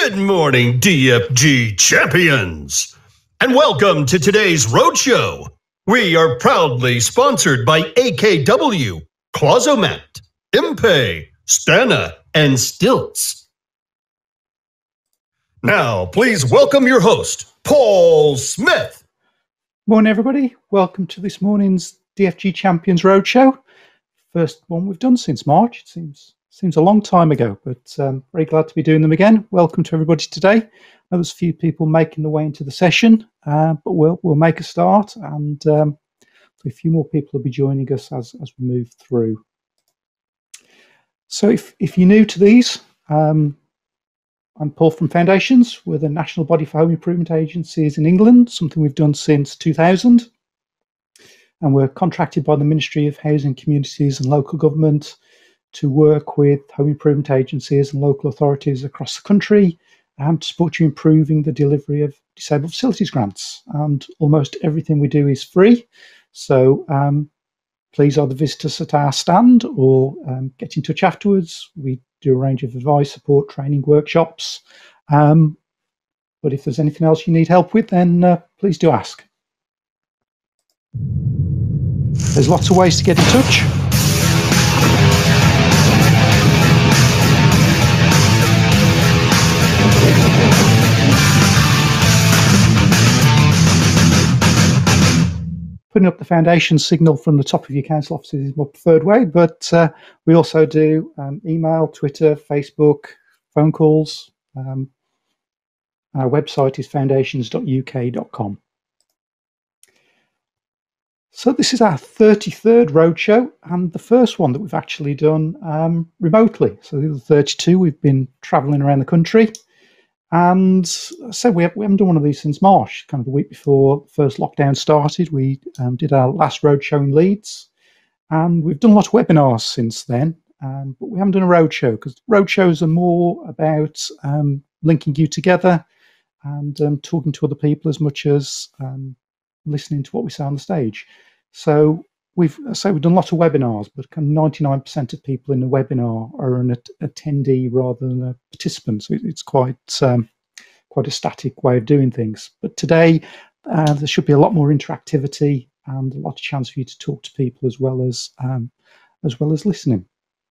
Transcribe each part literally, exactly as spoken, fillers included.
Good morning, D F G champions, and welcome to today's Roadshow. We are proudly sponsored by A K W, Clozomat, Impay, Stana, and Stilts. Now, please welcome your host, Paul Smith. Morning, everybody. Welcome to this morning's D F G Champions Roadshow. First one we've done since March. It seems seems a long time ago, but um, very glad to be doing them again. Welcome to everybody today. I know there's a few people making their way into the session, uh, but we'll we'll make a start, and um, a few more people will be joining us as as we move through. So, if if you're new to these, um, I'm Paul from Foundations. We're the national body for home improvement agencies in England, something we've done since two thousand. And we're contracted by the Ministry of Housing, Communities and Local Government to work with home improvement agencies and local authorities across the country um, to support you improving the delivery of disabled facilities grants. And almost everything we do is free. So um, please either visit us at our stand or um, get in touch afterwards. We do a range of advice, support, training, workshops. Um, but if there's anything else you need help with, then uh, please do ask. There's lots of ways to get in touch. Putting up the foundation signal from the top of your council offices is my preferred way, but uh, we also do um, email, Twitter, Facebook, phone calls. Um, our website is foundations dot U K dot com. So this is our thirty-third Roadshow, and the first one that we've actually done um, remotely. So the other thirty-two, we've been travelling around the country. And so we, have, we haven't done one of these since March, kind of the week before the first lockdown started. We um, did our last Roadshow in Leeds, and we've done a lot of webinars since then, um, but we haven't done a Roadshow because Roadshows are more about um, linking you together and um, talking to other people as much as um, listening to what we say on the stage. So we've so we've done a lot of webinars, but kind of ninety-nine percent of people in the webinar are an attendee rather than a participant. So it's quite um, quite a static way of doing things. But today uh, there should be a lot more interactivity and a lot of chance for you to talk to people as well as um, as well as listening.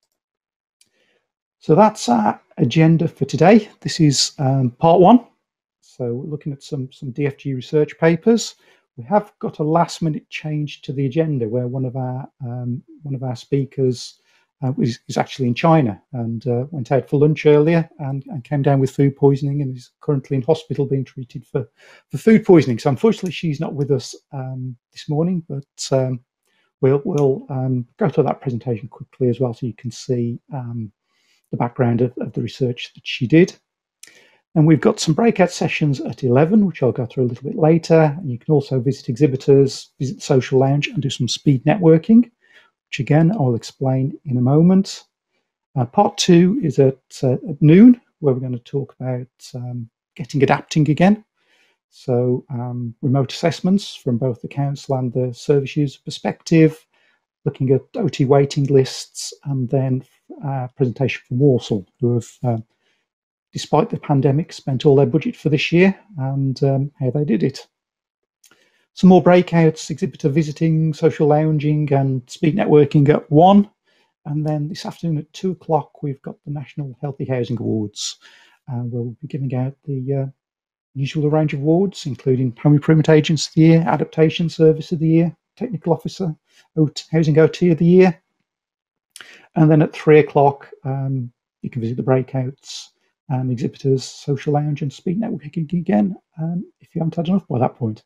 So that's our agenda for today. This is um, part one. So we're looking at some some D F G research papers. We have got a last-minute change to the agenda where one of our um, one of our speakers uh, is, is actually in China and uh, went out for lunch earlier and, and came down with food poisoning and is currently in hospital being treated for, for food poisoning. So unfortunately, she's not with us um, this morning, but um, we'll we'll um, go through that presentation quickly as well, so you can see um, the background of, of the research that she did. And we've got some breakout sessions at eleven, which I'll go through a little bit later. And you can also visit exhibitors, visit the social lounge and do some speed networking, which again, I'll explain in a moment. Uh, part two is at, uh, at noon, where we're going to talk about um, getting adapting again. So um, remote assessments from both the council and the service user perspective, looking at O T waiting lists, and then a presentation from Walsall, who have uh, despite the pandemic, spent all their budget for this year and um, how they did it. Some more breakouts, exhibitor visiting, social lounging and speed networking at one. And then this afternoon at two o'clock, we've got the National Healthy Housing Awards. Uh, we'll be giving out the uh, usual range of awards, including Home Improvement Agents of the Year, Adaptation Service of the Year, Technical Officer, Housing O T of the Year. And then at three o'clock, um, you can visit the breakouts, Um, exhibitors, social lounge and speed networking again, um, if you haven't had enough by that point.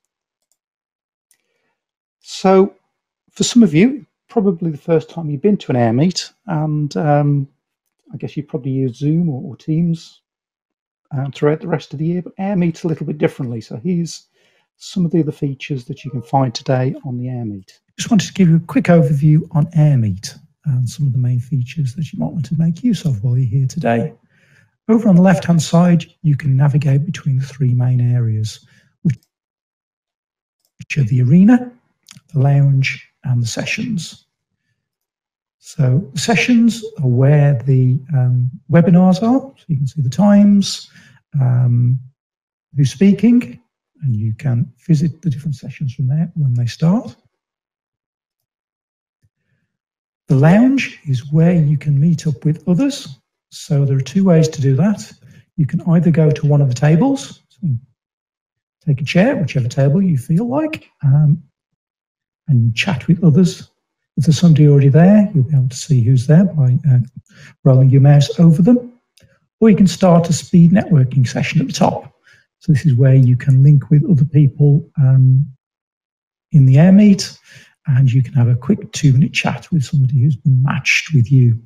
So for some of you, probably the first time you've been to an air meet, and um, I guess you probably use Zoom or, or Teams um, throughout the rest of the year, but air meets a little bit differently. So here's some of the other features that you can find today on the air meet. Just wanted to give you a quick overview on air meet and some of the main features that you might want to make use of while you're here today. Over on the left-hand side, you can navigate between the three main areas, which are the arena, the lounge, and the sessions. So the sessions are where the um, webinars are, so you can see the times, um, who's speaking, and you can visit the different sessions from there when they start. The lounge is where you can meet up with others. So there are two ways to do that. You can either go to one of the tables, so take a chair, whichever table you feel like, um, and chat with others. If there's somebody already there, you'll be able to see who's there by uh, rolling your mouse over them. Or you can start a speed networking session at the top. So this is where you can link with other people um, in the AirMeet, and you can have a quick two-minute chat with somebody who's been matched with you.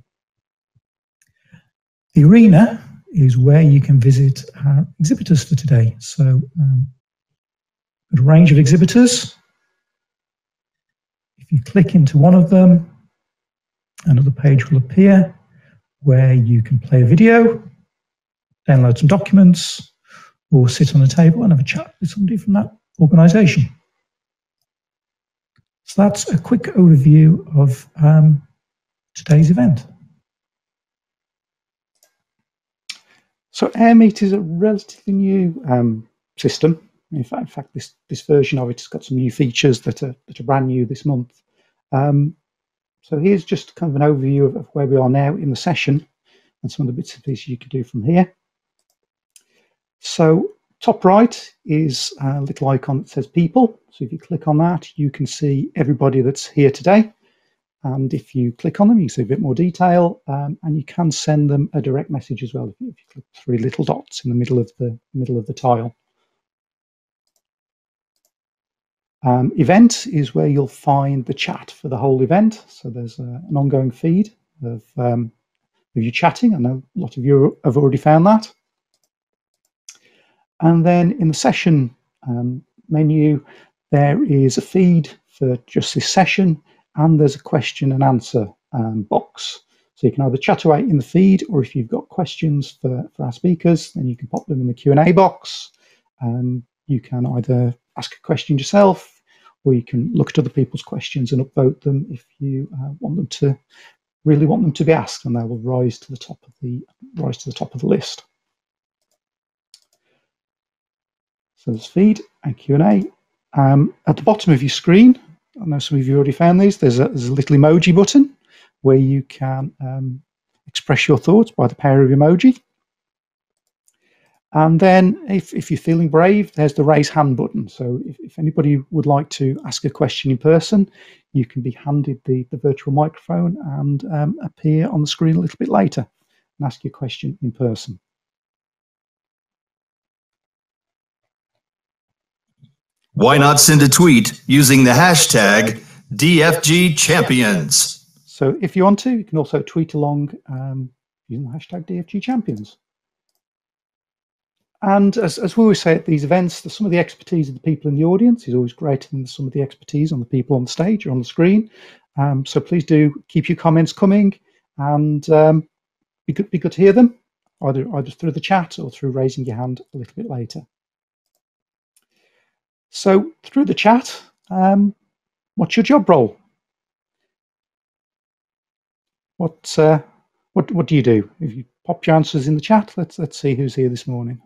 The arena is where you can visit our exhibitors for today. So um, a range of exhibitors. If you click into one of them, another page will appear where you can play a video, download some documents, or sit on a table and have a chat with somebody from that organisation. So that's a quick overview of um, today's event. So AirMeet is a relatively new um, system. In fact, in fact this, this version of it has got some new features that are, that are brand new this month. Um, so here's just kind of an overview of, of where we are now in the session and some of the bits and pieces you can do from here. So top right is a little icon that says people. So if you click on that, you can see everybody that's here today. And if you click on them, you can see a bit more detail, um, and you can send them a direct message as well if you, if you click three little dots in the middle of the middle of the tile. Um, event is where you'll find the chat for the whole event. So there's a, an ongoing feed of, um, of you chatting. I know a lot of you have already found that. And then in the session um, menu, there is a feed for just this session, and there's a question and answer um, box. So you can either chat away in the feed, or if you've got questions for, for our speakers, then you can pop them in the Q and A box. Um, you can either ask a question yourself, or you can look at other people's questions and upvote them if you uh, want them to really want them to be asked, and they will rise to the top of the rise to the top of the list. So there's feed and Q and A. Um, at the bottom of your screen, I know some of you already found these, there's a, there's a little emoji button where you can um, express your thoughts by the power of emoji. And then if, if you're feeling brave, there's the raise hand button. So if, if anybody would like to ask a question in person, you can be handed the, the virtual microphone and um, appear on the screen a little bit later and ask your question in person. Why not send a tweet using the hashtag D F G Champions? So if you want to, you can also tweet along um, using the hashtag D F G Champions. And as, as we always say at these events, the, some of the expertise of the people in the audience is always greater than some of the expertise on the people on the stage or on the screen. Um, so please do keep your comments coming, and um, be good, be good to hear them, either, either through the chat or through raising your hand a little bit later. So through the chat, um, what's your job role? What, uh, what, what do you do? If you pop your answers in the chat, let's, let's see who's here this morning.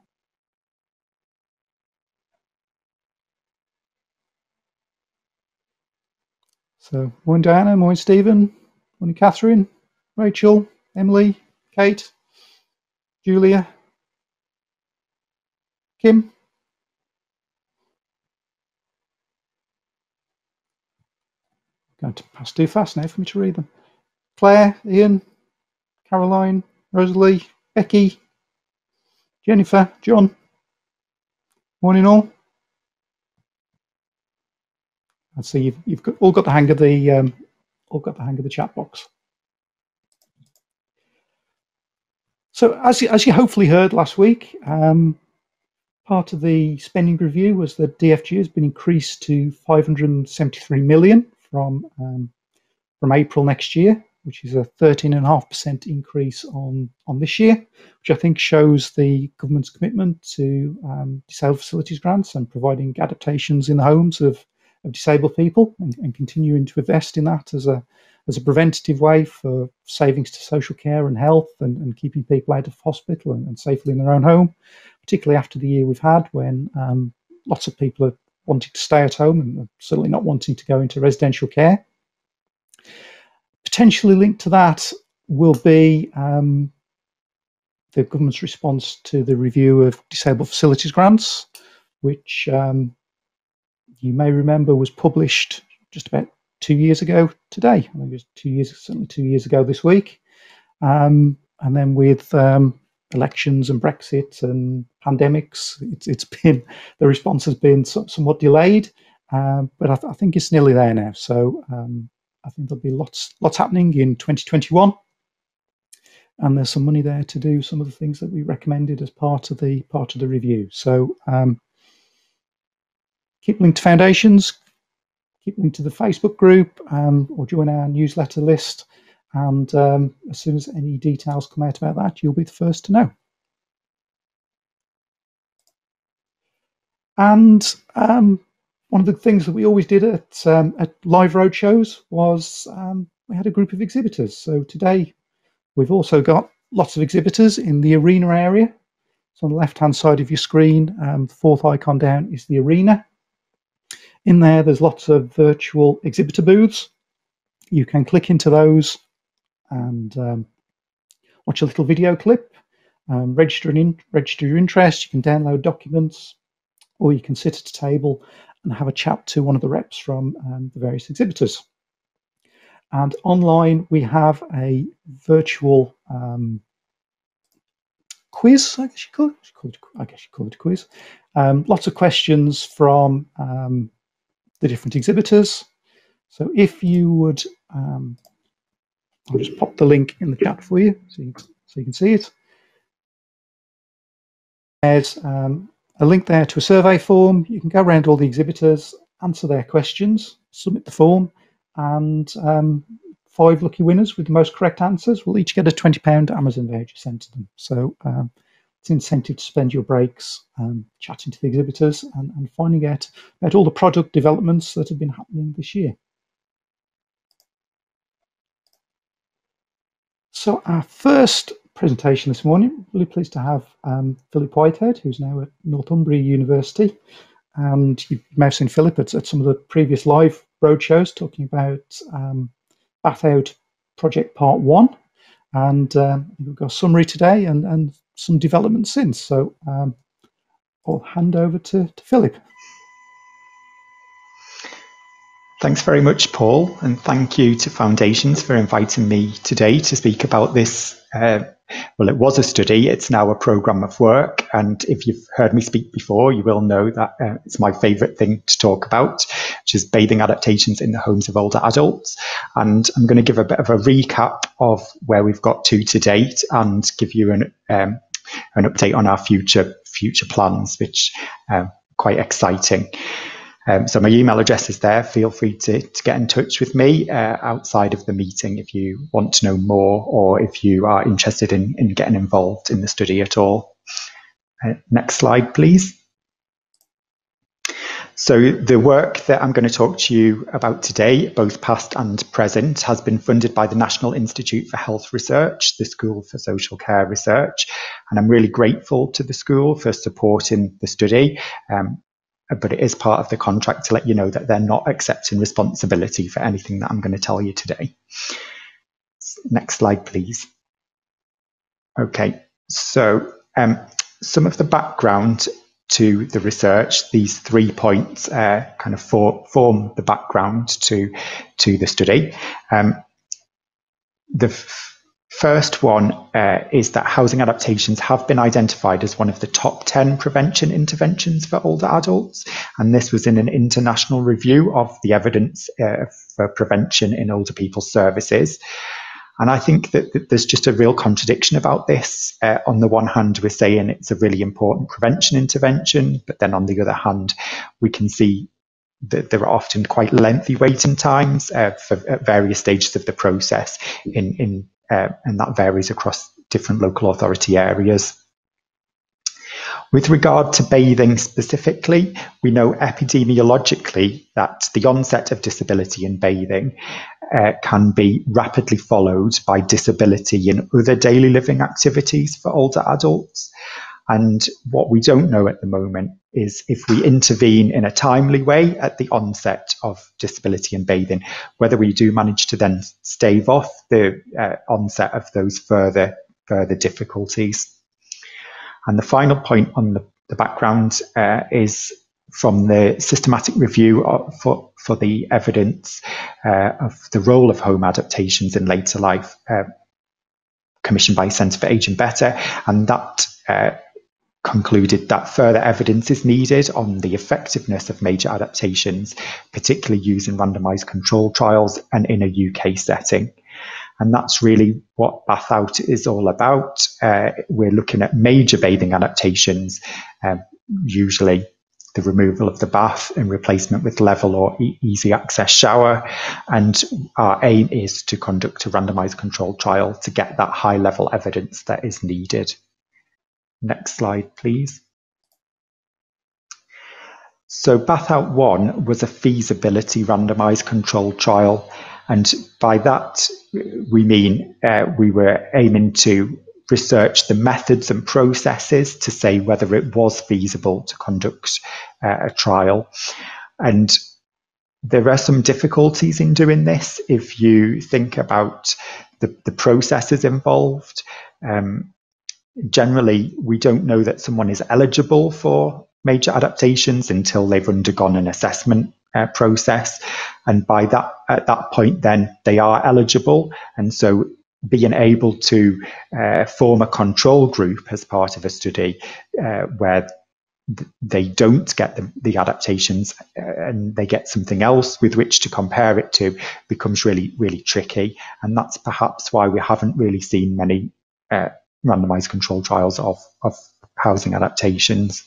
So, morning Diana, morning Stephen, morning Catherine, Rachel, Emily, Kate, Julia, Kim. Going to pass too fast now for me to read them. Claire, Ian, Caroline, Rosalie, Becky, Jennifer, John. Morning all. I see you've, you've got, all got the hang of the um, all got the hang of the chat box. So as you, as you hopefully heard last week, um, part of the spending review was that D F G has been increased to five hundred seventy-three million from um, from April next year, which is a thirteen point five percent increase on, on this year, which I think shows the government's commitment to um, disabled facilities grants and providing adaptations in the homes of, of disabled people, and, and continuing to invest in that as a as a preventative way for savings to social care and health, and, and keeping people out of hospital and, and safely in their own home, particularly after the year we've had, when um, lots of people are wanting to stay at home and certainly not wanting to go into residential care. Potentially linked to that will be um, the government's response to the review of disabled facilities grants, which um, you may remember was published just about two years ago today. I think it was two years, certainly two years ago this week. Um, and then with um, elections and Brexit and pandemics, it's, it's been, the response has been somewhat delayed, um, but I, th I think it's nearly there now. So um, I think there'll be lots, lots happening in twenty twenty-one. And there's some money there to do some of the things that we recommended as part of the part of the review. So um, keep linked to Foundations, keep linked to the Facebook group, um, or join our newsletter list. And um, as soon as any details come out about that, you'll be the first to know. And um, one of the things that we always did at, um, at live roadshows was um, we had a group of exhibitors. So today we've also got lots of exhibitors in the arena area. So on the left-hand side of your screen, um, the fourth icon down is the arena. In there, there's lots of virtual exhibitor booths. You can click into those and um, watch a little video clip, um, register, an in, register your interest. You can download documents, or you can sit at a table and have a chat to one of the reps from um, the various exhibitors. And online, we have a virtual um, quiz, I guess you call it. I guess you call it a quiz. Um, lots of questions from um, the different exhibitors. So if you would, um, I'll just pop the link in the chat for you so you, so you can see it. There's um, a link there to a survey form. You can go around all the exhibitors, answer their questions, submit the form, and um, five lucky winners with the most correct answers will each get a twenty pound Amazon voucher sent to them. So um, it's an incentive to spend your breaks um, chatting to the exhibitors and, and finding out about all the product developments that have been happening this year. So our first presentation this morning, really pleased to have um, Philip Whitehead, who's now at Northumbria University. And you may have seen Philip at, at some of the previous live roadshows talking about um, Bath Out Project Part One. And um, we've got a summary today and, and some developments since. So um, I'll hand over to, to Philip. Thanks very much, Paul, and thank you to Foundations for inviting me today to speak about this. Uh, well, it was a study, it's now a programme of work, and if you've heard me speak before, you will know that uh, it's my favourite thing to talk about, which is bathing adaptations in the homes of older adults. And I'm going to give a bit of a recap of where we've got to to date and give you an, um, an update on our future, future plans, which are uh, quite exciting. Um, so my email address is there. Feel free to, to get in touch with me uh, outside of the meeting if you want to know more or if you are interested in, in getting involved in the study at all. Uh, next slide, please. So the work that I'm going to talk to you about today, both past and present, has been funded by the National Institute for Health Research, the School for Social Care Research. And I'm really grateful to the school for supporting the study. Um, but it is part of the contract to let you know that they're not accepting responsibility for anything that I'm going to tell you today. Next slide, please. Okay, so um, some of the background to the research, these three points uh, kind of for, form the background to, to the study. Um, the First one uh, is that housing adaptations have been identified as one of the top ten prevention interventions for older adults. And this was in an international review of the evidence uh, for prevention in older people's services. And I think that, that there's just a real contradiction about this. Uh, on the one hand, we're saying it's a really important prevention intervention, but then on the other hand, we can see that there are often quite lengthy waiting times uh, for at various stages of the process in, in Uh, and that varies across different local authority areas. With regard to bathing specifically, we know epidemiologically that the onset of disability in bathing uh, can be rapidly followed by disability in other daily living activities for older adults. And what we don't know at the moment is if we intervene in a timely way at the onset of disability and bathing, whether we do manage to then stave off the uh, onset of those further, further difficulties. And the final point on the, the background uh, is from the systematic review of, for, for the evidence uh, of the role of home adaptations in later life, uh, commissioned by Centre for Aging Better, and that uh, concluded that further evidence is needed on the effectiveness of major adaptations, particularly using randomised control trials and in a U K setting. And that's really what Bath Out is all about. Uh, we're looking at major bathing adaptations, um, usually the removal of the bath and replacement with level or e easy access shower. And our aim is to conduct a randomised controlled trial to get that high level evidence that is needed. Next slide, please. So Bath Out one was a feasibility randomised controlled trial. And by that, we mean uh, we were aiming to research the methods and processes to say whether it was feasible to conduct uh, a trial. And there are some difficulties in doing this if you think about the, the processes involved. Um, generally, we don't know that someone is eligible for major adaptations until they've undergone an assessment uh, process. And by that, at that point, then they are eligible. And so being able to uh, form a control group as part of a study uh, where th they don't get the, the adaptations uh, and they get something else with which to compare it to becomes really, really tricky. And that's perhaps why we haven't really seen many uh, randomized control trials of, of housing adaptations.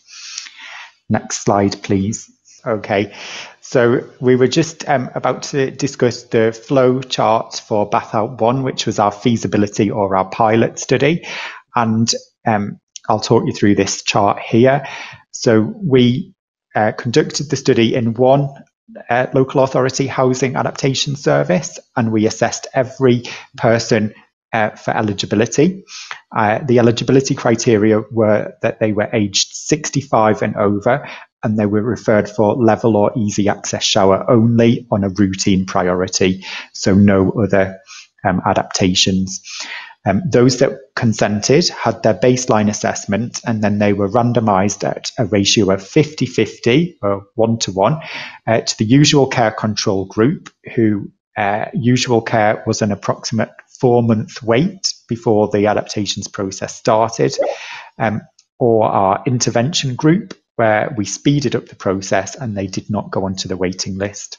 Next slide, please. Okay, so we were just um, about to discuss the flow chart for Bath Out one, which was our feasibility or our pilot study. And um, I'll talk you through this chart here. So we uh, conducted the study in one uh, local authority housing adaptation service, and we assessed every person uh, for eligibility. Uh, the eligibility criteria were that they were aged sixty-five and over, and they were referred for level or easy access shower only on a routine priority, so no other um, adaptations. Um, those that consented had their baseline assessment, and then they were randomised at a ratio of fifty fifty, or one to one, uh, to the usual care control group, who uh, usual care was an approximate four-month wait before the adaptations process started, um, or our intervention group, where we speeded up the process and they did not go onto the waiting list.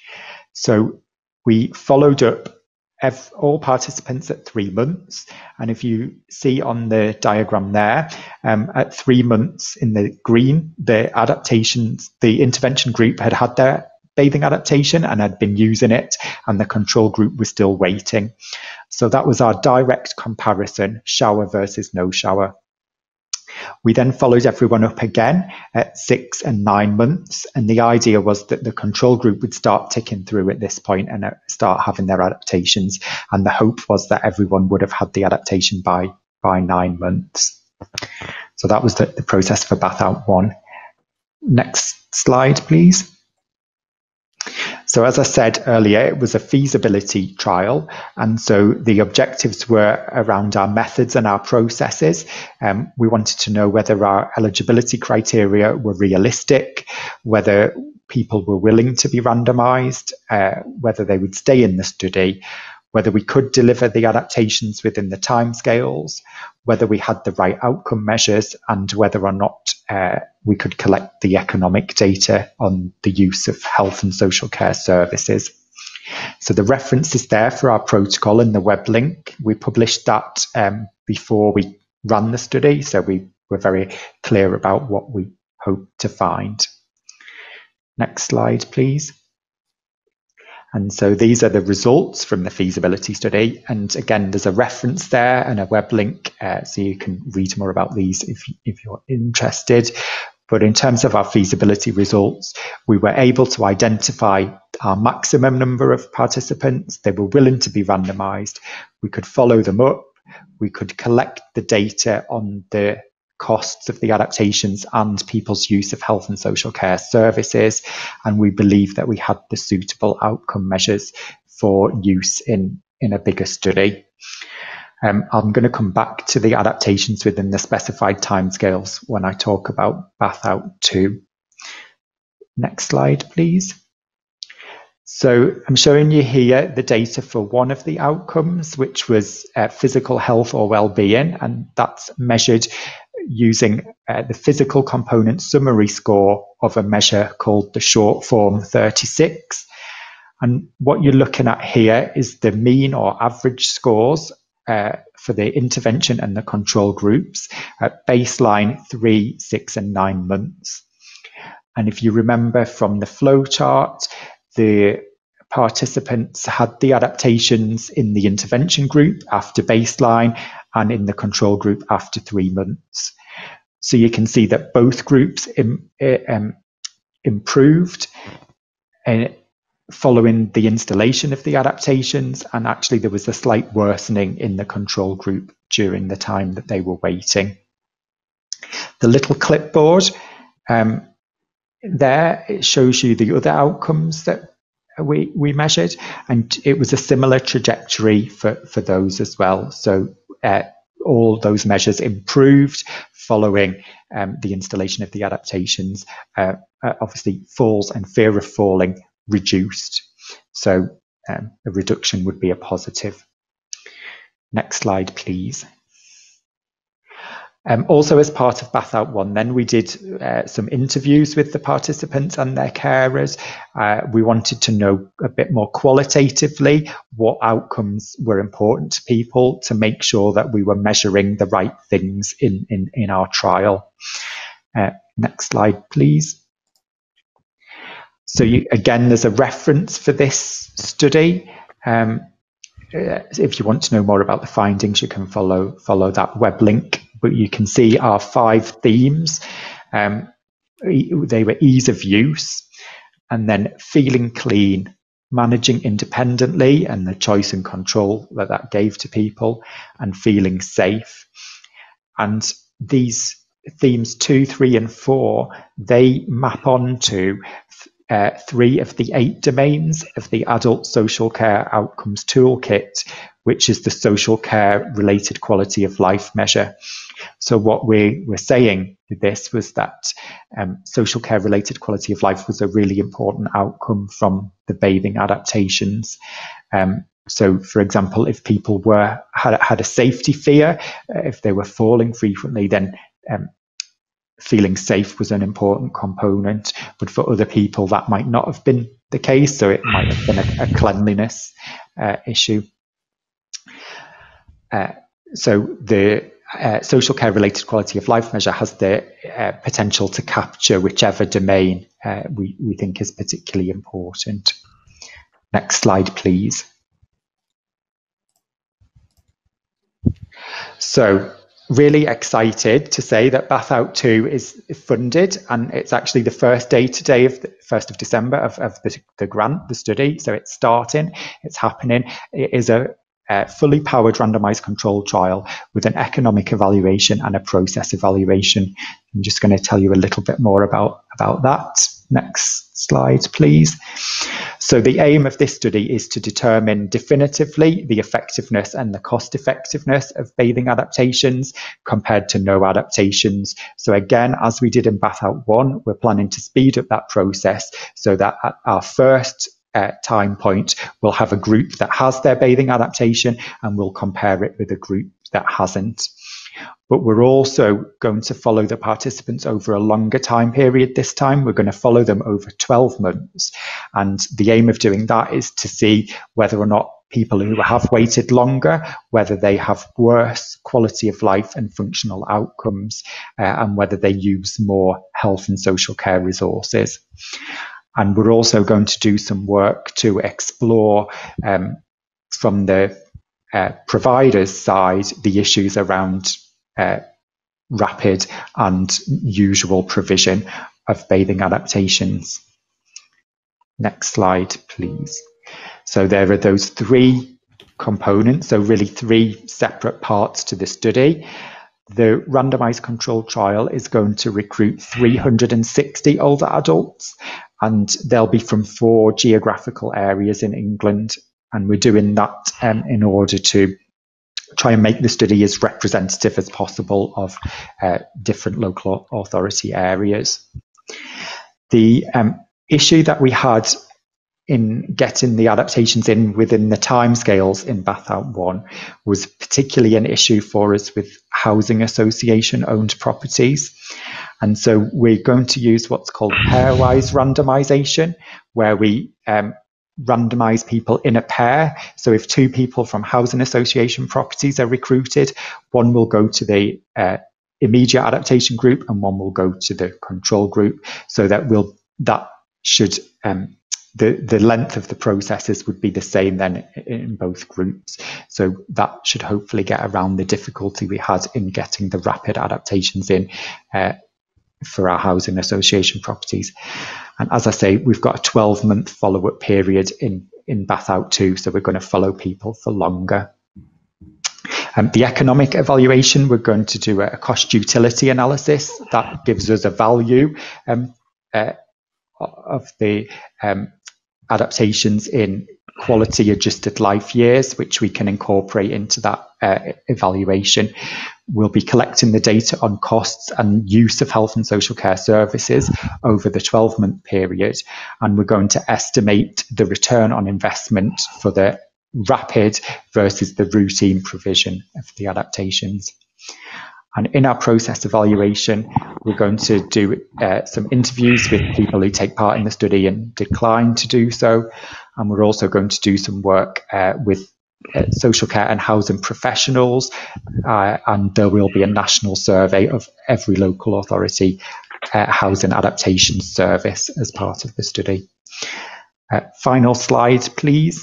So we followed up all participants at three months. And if you see on the diagram there, um, at three months in the green, the adaptations, the intervention group had had their bathing adaptation and had been using it, and the control group was still waiting. So that was our direct comparison, shower versus no shower. We then followed everyone up again at six and nine months. And the idea was that the control group would start ticking through at this point and start having their adaptations. And the hope was that everyone would have had the adaptation by, by nine months. So that was the, the process for Bath Out one. Next slide, please. So as I said earlier, it was a feasibility trial, and so the objectives were around our methods and our processes. Um, we wanted to know whether our eligibility criteria were realistic, whether people were willing to be randomised, uh, whether they would stay in the study, whether we could deliver the adaptations within the timescales, whether we had the right outcome measures, and whether or not uh, we could collect the economic data on the use of health and social care services. So the reference is there for our protocol and the web link. We published that um, before we ran the study, so we were very clear about what we hoped to find. Next slide, please. And so these are the results from the feasibility study. And again, there's a reference there and a web link, uh, so you can read more about these if, if you're interested. But in terms of our feasibility results, we were able to identify our maximum number of participants. They were willing to be randomised. We could follow them up. We could collect the data on the costs of the adaptations and people's use of health and social care services. And we believe that we had the suitable outcome measures for use in, in a bigger study. Um, I'm going to come back to the adaptations within the specified timescales when I talk about BATH-OUT two. Next slide, please. So I'm showing you here the data for one of the outcomes, which was uh, physical health or well-being, and that's measured using uh, the physical component summary score of a measure called the short form thirty-six. And what you're looking at here is the mean or average scores uh, for the intervention and the control groups at baseline, three, six, and nine months. And if you remember from the flow chart, the participants had the adaptations in the intervention group after baseline and in the control group after three months. So you can see that both groups im, um, improved uh, following the installation of the adaptations, and actually there was a slight worsening in the control group during the time that they were waiting. The little clipboard um, there, it shows you the other outcomes that we, we measured, and it was a similar trajectory for, for those as well. So uh, all those measures improved following um, the installation of the adaptations. Uh, uh, obviously, falls and fear of falling reduced. So um, a reduction would be a positive. Next slide, please. Um, also, as part of BATH-OUT one, then we did uh, some interviews with the participants and their carers. Uh, we wanted to know a bit more qualitatively what outcomes were important to people to make sure that we were measuring the right things in, in, in our trial. Uh, next slide, please. So you, again, there's a reference for this study. Um, if you want to know more about the findings, you can follow, follow that web link. But you can see our five themes. Um, they were ease of use, and then feeling clean, managing independently and the choice and control that that gave to people, and feeling safe. And these themes two, three, and four, they map onto uh, three of the eight domains of the Adult Social Care Outcomes Toolkit, which is the social care related quality of life measure. So what we were saying with this was that um, social care related quality of life was a really important outcome from the bathing adaptations. Um, so, for example, if people were had, had a safety fear, uh, if they were falling frequently, then um, feeling safe was an important component. But for other people, that might not have been the case. So it might have been a, a cleanliness uh, issue. Uh, so the uh, social care related quality of life measure has the uh, potential to capture whichever domain uh, we, we think is particularly important. Next slide, please. So really excited to say that BATH-OUT two is funded, and it's actually the first day today of the first of December of, of the, the grant, the study. So it's starting, it's happening. It is a Uh, fully powered randomized control trial with an economic evaluation and a process evaluation. I'm just going to tell you a little bit more about, about that. Next slide, please. So the aim of this study is to determine definitively the effectiveness and the cost effectiveness of bathing adaptations compared to no adaptations. So again, as we did in BATH-OUT one, we're planning to speed up that process so that at our first Uh, time point, we'll have a group that has their bathing adaptation and we'll compare it with a group that hasn't. But we're also going to follow the participants over a longer time period this time. We're going to follow them over twelve months. And the aim of doing that is to see whether or not people who have waited longer, whether they have worse quality of life and functional outcomes, uh, and whether they use more health and social care resources. And we're also going to do some work to explore um, from the uh, provider's side the issues around uh, rapid and usual provision of bathing adaptations. Next slide, please. So there are those three components, so really three separate parts to the study. The randomized controlled trial is going to recruit three hundred sixty older adults, and they'll be from four geographical areas in England. And we're doing that um, in order to try and make the study as representative as possible of uh, different local authority areas. The um, issue that we had in getting the adaptations in within the timescales in Bathout one was particularly an issue for us with housing association owned properties. And so we're going to use what's called pairwise randomization, where we um, randomize people in a pair. So if two people from housing association properties are recruited, one will go to the uh, immediate adaptation group and one will go to the control group, so that will that should um, the the length of the processes would be the same then in both groups. So that should hopefully get around the difficulty we had in getting the rapid adaptations in uh, for our housing association properties. And as I say, we've got a twelve month follow-up period in in Bathout two, so we're going to follow people for longer. Um, the economic evaluation, we're going to do a cost utility analysis that gives us a value um, uh, of the um, adaptations in quality adjusted life years, which we can incorporate into that uh, evaluation. We'll be collecting the data on costs and use of health and social care services over the twelve month period, and we're going to estimate the return on investment for the rapid versus the routine provision of the adaptations. And in our process evaluation, we're going to do uh, some interviews with people who take part in the study and decline to do so. And we're also going to do some work uh, with uh, social care and housing professionals. Uh, and there will be a national survey of every local authority uh, housing adaptation service as part of the study. Uh, final slide, please.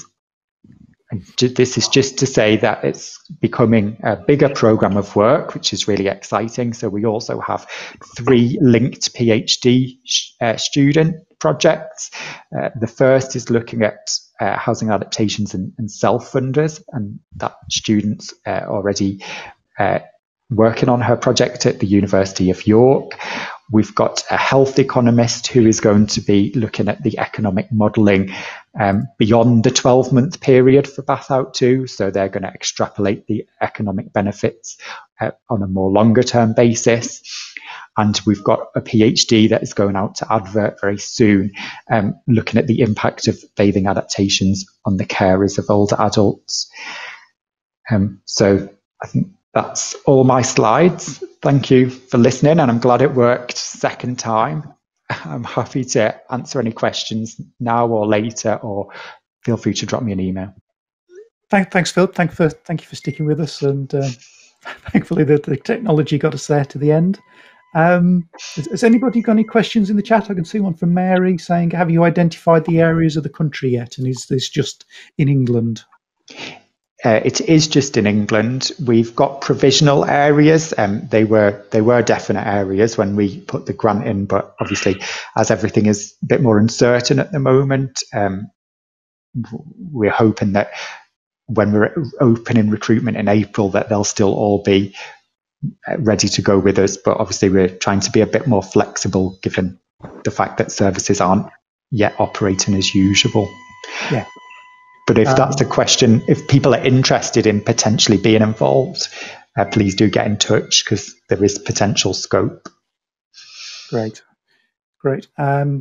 This is just to say that it's becoming a bigger programme of work, which is really exciting. So we also have three linked PhD uh, student projects. Uh, the first is looking at uh, housing adaptations and, and self-funders, and that student's uh, already uh, working on her project at the University of York. We've got a health economist who is going to be looking at the economic modelling um, beyond the twelve month period for Bathout two. So they're going to extrapolate the economic benefits uh, on a more longer term basis. And we've got a PhD that is going out to advert very soon, um, looking at the impact of bathing adaptations on the carers of older adults. Um, so I think that's all my slides. Thank you for listening, and I'm glad it worked second time. I'm happy to answer any questions now or later, or feel free to drop me an email. Thank, thanks, Phil. Thank, for, thank you for sticking with us, and um, thankfully the, the technology got us there to the end. Um, has, has anybody got any questions in the chat? I can see one from Mary saying, have you identified the areas of the country yet, and is this just in England? Uh, it is just in England. We've got provisional areas, and um, they were they were definite areas when we put the grant in. But obviously, as everything is a bit more uncertain at the moment, um, we're hoping that when we're opening recruitment in April, that they'll still all be ready to go with us. But obviously, we're trying to be a bit more flexible given the fact that services aren't yet operating as usual. Yeah. But if um, that's the question, if people are interested in potentially being involved, uh, please do get in touch, because there is potential scope. Great, great. Um,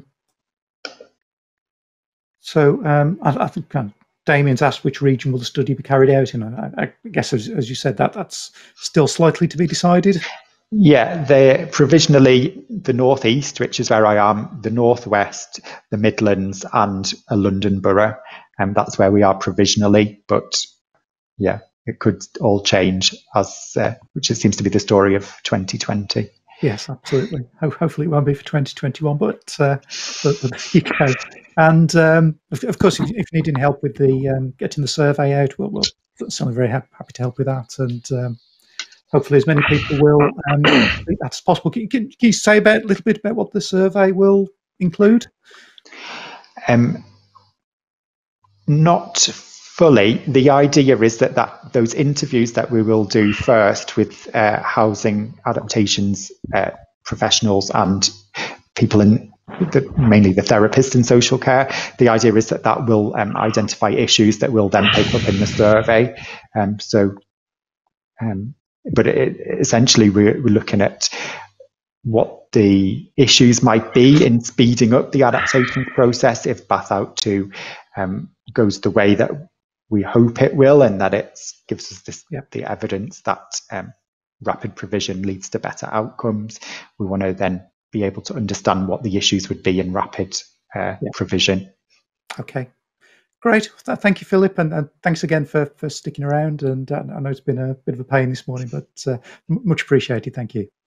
so um, I, I think um, Damien's asked which region will the study be carried out in. I, I guess, as, as you said, that that's still slightly to be decided. Yeah, they're provisionally the northeast, which is where I am, the northwest, the Midlands, and a London borough. And um, that's where we are provisionally. But yeah, it could all change, as uh, which seems to be the story of twenty twenty. Yes, absolutely. Ho hopefully it won't be for twenty twenty-one, but, uh, but, but there you go. And um, of, of course, if, if you need any help with the um, getting the survey out, we'll, we'll certainly very happy, happy to help with that. And um, hopefully as many people will um, complete that as possible. Can, can, can you say about, a little bit about what the survey will include? Um, not fully. The idea is that, that those interviews that we will do first with uh, housing adaptations uh, professionals and people in the, mainly the therapists in social care, the idea is that that will um, identify issues that we'll then pick up in the survey. Um, so, um, but it, essentially we're, we're looking at what the issues might be in speeding up the adaptation process if Bath Out two um, goes the way that we hope it will, and that it gives us this, yeah. the evidence that um, rapid provision leads to better outcomes. We want to then be able to understand what the issues would be in rapid uh, yeah. provision. Okay, great. Thank you, Philip, and, and thanks again for, for sticking around. And uh, I know it's been a bit of a pain this morning, but uh, much appreciated. Thank you.